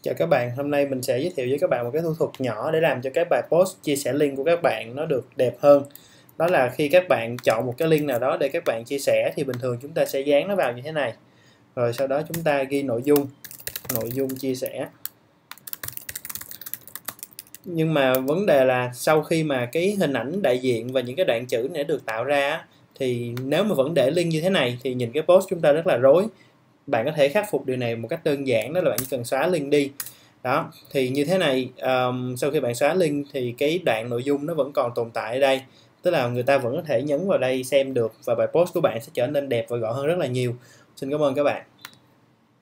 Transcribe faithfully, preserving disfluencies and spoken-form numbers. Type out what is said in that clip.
Chào các bạn, hôm nay mình sẽ giới thiệu với các bạn một cái thủ thuật nhỏ để làm cho cái bài post chia sẻ link của các bạn nó được đẹp hơn. Đó là khi các bạn chọn một cái link nào đó để các bạn chia sẻ thì bình thường chúng ta sẽ dán nó vào như thế này. Rồi sau đó chúng ta ghi nội dung, nội dung chia sẻ. Nhưng mà vấn đề là sau khi mà cái hình ảnh đại diện và những cái đoạn chữ này được tạo ra thì nếu mà vẫn để link như thế này thì nhìn cái post chúng ta rất là rối. Bạn có thể khắc phục điều này một cách đơn giản, đó là bạn chỉ cần xóa link đi. Đó, thì như thế này, um, sau khi bạn xóa link thì cái đoạn nội dung nó vẫn còn tồn tại ở đây. Tức là người ta vẫn có thể nhấn vào đây xem được và bài post của bạn sẽ trở nên đẹp và gọn hơn rất là nhiều. Xin cảm ơn các bạn.